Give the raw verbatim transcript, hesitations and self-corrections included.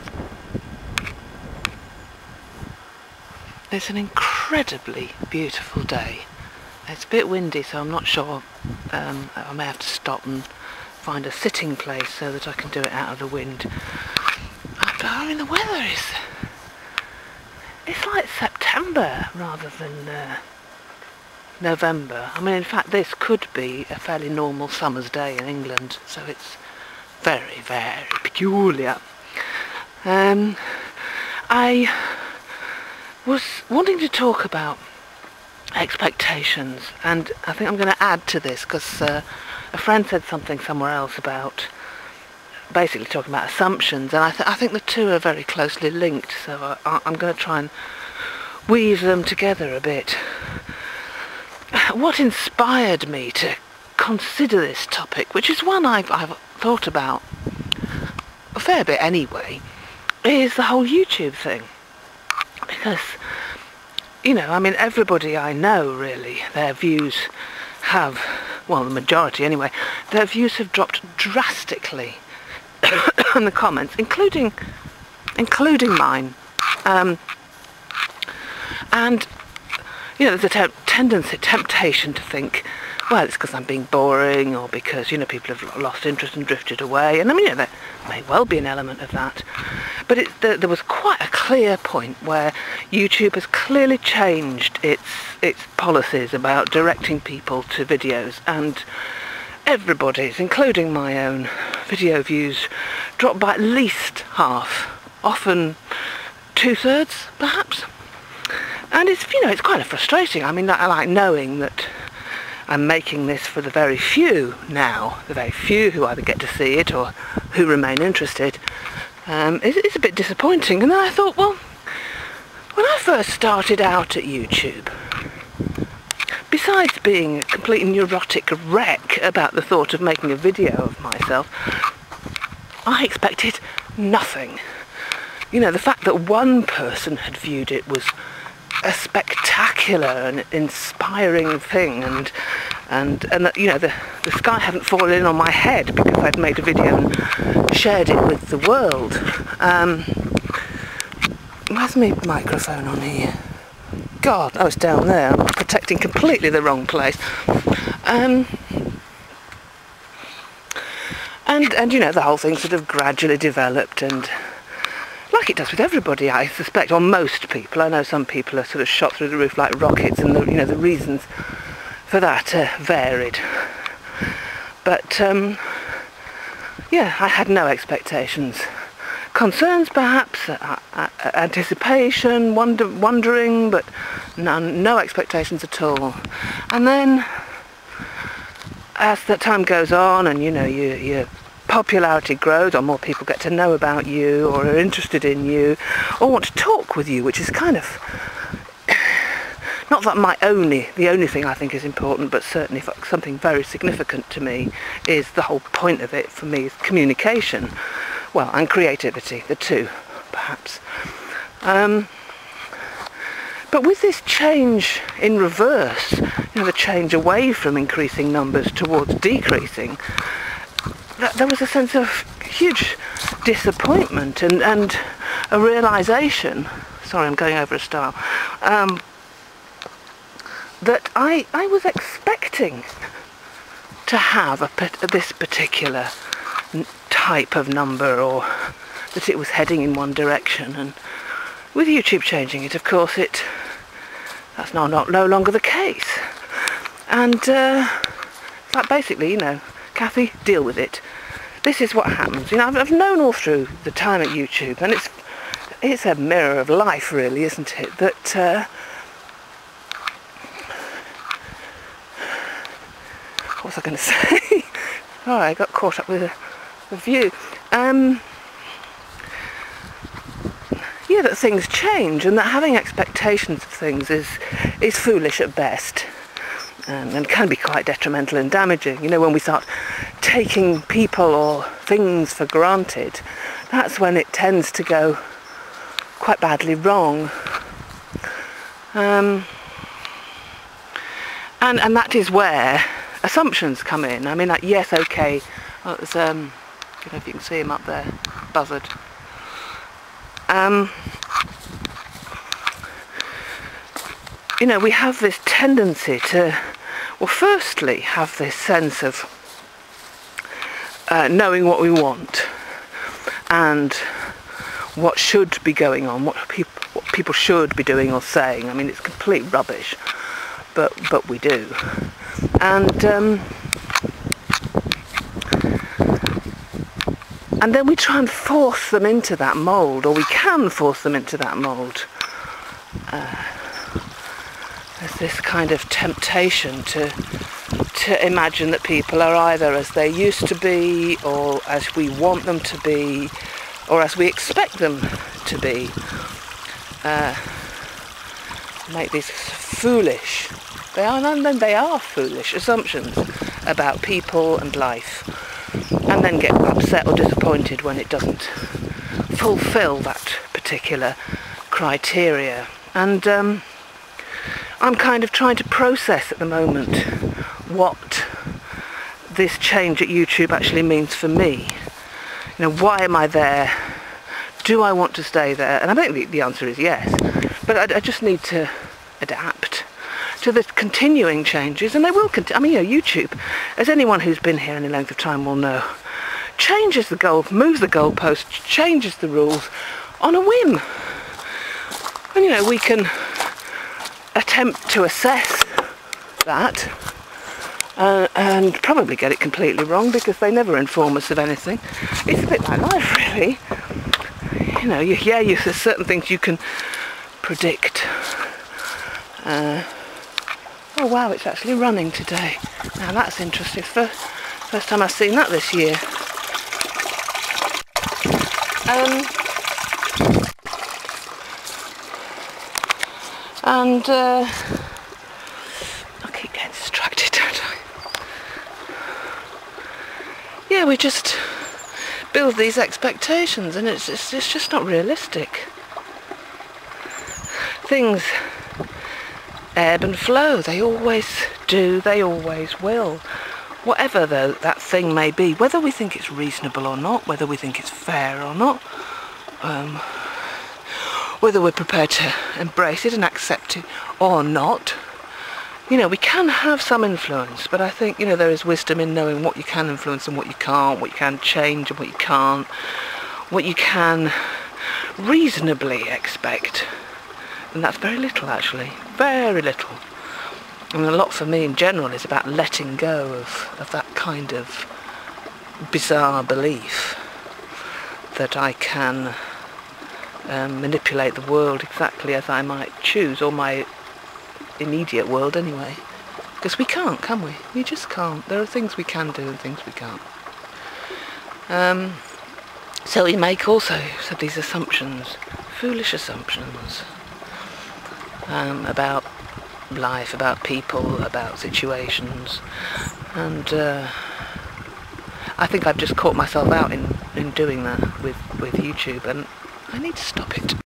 It's an incredibly beautiful day. It's a bit windy, so I'm not sure. Um, I may have to stop and find a sitting place so that I can do it out of the wind. But, I mean, the weather is... it's like September rather than uh, November. I mean, in fact, this could be a fairly normal summer's day in England, so it's very, very peculiar. Um, I was wanting to talk about expectations, and I think I'm going to add to this because uh, a friend said something somewhere else about basically talking about assumptions, and I, th I think the two are very closely linked, so I I'm going to try and weave them together a bit. What inspired me to consider this topic, which is one I've, I've thought about a fair bit anyway, is the whole YouTube thing. Because, you know, I mean, everybody I know, really, their views have, well, the majority anyway, their views have dropped drastically in the comments, including, including mine. Um, and, you know, there's a te tendency, temptation to think, well, it's because I'm being boring, or because, you know, people have lost interest and drifted away. And I mean, you know, there may well be an element of that. But it, there, there was quite a clear point where YouTube has clearly changed its its policies about directing people to videos, and everybody's, including my own, video views dropped by at least half, often two-thirds, perhaps. And it's, you know, it's kind of frustrating. I mean, I like knowing that I'm making this for the very few now, the very few who either get to see it or who remain interested. Um, it's, it's a bit disappointing. And then I thought, well, when I first started out at YouTube, besides being a complete neurotic wreck about the thought of making a video of myself, I expected nothing. You know, the fact that one person had viewed it was a spectacular and inspiring thing, and and and that, you know, the the sky hadn't fallen in on my head because I'd made a video and shared it with the world. Um, where's my microphone on here? God, I was down there. I'm protecting completely the wrong place. Um, and and you know, the whole thing sort of gradually developed, and like it does with everybody, I suspect, or most people. I know some people are sort of shot through the roof like rockets, and the, you know, the reasons for that are varied. But um, yeah, I had no expectations. Concerns, perhaps, uh, uh, anticipation, wonder, wondering, but none, no expectations at all. And then, as the time goes on, and you know, you you. popularity grows, or more people get to know about you, or are interested in you, or want to talk with you, which is kind of, not that my only, the only thing I think is important, but certainly something very significant to me is the whole point of it for me is communication, well, and creativity, the two, perhaps. Um, but with this change in reverse, you know, the change away from increasing numbers towards decreasing, there was a sense of huge disappointment and, and a realisation, sorry, I'm going over a style, um, that I, I was expecting to have a, this particular type of number, or that it was heading in one direction. And with YouTube changing it, of course, it that's now not no longer the case. And uh, like basically, you know, Kathy, deal with it. This is what happens. You know, I've, I've known all through the time at YouTube, and it's it's a mirror of life, really, isn't it? That uh, what was I going to say? Oh, I got caught up with a, a view. Um, yeah, that things change, and that having expectations of things is is foolish at best. And, and can be quite detrimental and damaging. You know, when we start taking people or things for granted, that's when it tends to go quite badly wrong. Um, and and that is where assumptions come in. I mean, like, yes, okay, well, there's, um, I don't know if you can see him up there, buzzard. Um, you know, we have this tendency to, well, firstly, have this sense of uh, knowing what we want and what should be going on, what people what people should be doing or saying. I mean, it's complete rubbish, but but we do, and um, and then we try and force them into that mould, or we can force them into that mould. Uh, there's this kind of temptation to to imagine that people are either as they used to be, or as we want them to be, or as we expect them to be. Uh, make these foolish, they are, and then they are foolish assumptions about people and life, and then get upset or disappointed when it doesn't fulfill that particular criteria. And um, I'm kind of trying to process at the moment what this change at YouTube actually means for me. You know, why am I there? Do I want to stay there? And I think the, the answer is yes. But I, I just need to adapt to the continuing changes, and they will continue. I mean, you know, YouTube, as anyone who's been here any length of time will know, changes the goal, moves the goalpost, changes the rules on a whim. And you know, we can attempt to assess that uh, and probably get it completely wrong, because they never inform us of anything. It's a bit like life, really. You know, you, yeah, you, there's certain things you can predict. Uh, oh wow, it's actually running today. Now that's interesting. First, first time I've seen that this year. Um, and uh, I keep getting distracted, don't I? Yeah, we just build these expectations, and it's, it's, it's just not realistic. Things ebb and flow. They always do, they always will. Whatever the, that thing may be, whether we think it's reasonable or not, whether we think it's fair or not, um, whether we're prepared to embrace it and accept it or not. You know, we can have some influence, but I think, you know, there is wisdom in knowing what you can influence and what you can't, what you can change and what you can't, what you can reasonably expect. And that's very little, actually, very little. And a lot for me in general is about letting go of, of that kind of bizarre belief that I can um, manipulate the world exactly as I might choose, or my immediate world anyway. Because we can't, can we? We just can't. There are things we can do and things we can't. Um, so we make also so these assumptions, foolish assumptions, um, about life, about people, about situations, and uh, I think I've just caught myself out in, in doing that with, with YouTube, and I need to stop it.